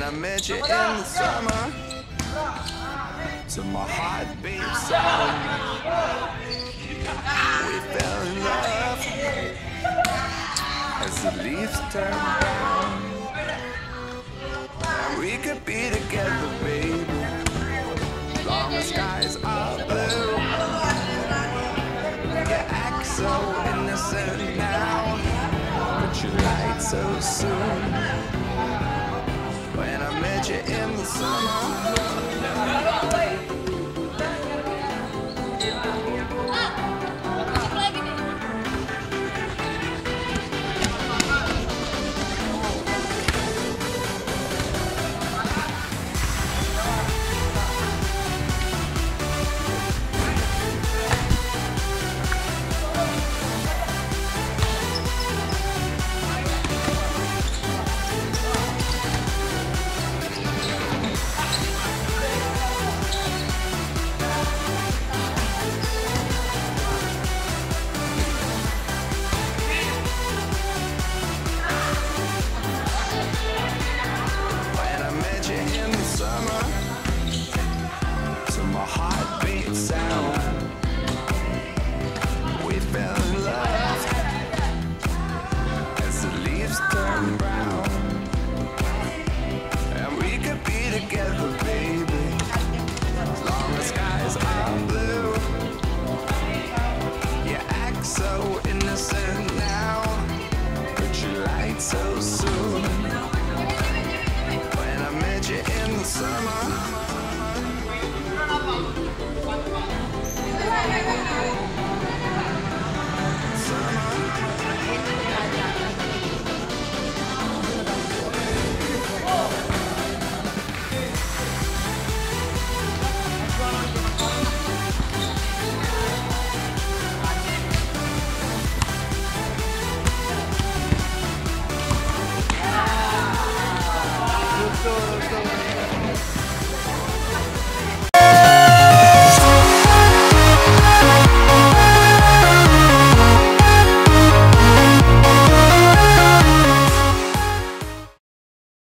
I met you in the summer, to my heartbeat song, we fell in love as the leaves turn brown. We could be together, baby, long as skies are blue. You act so innocent now, but you lied so soon. When I met you in the summer,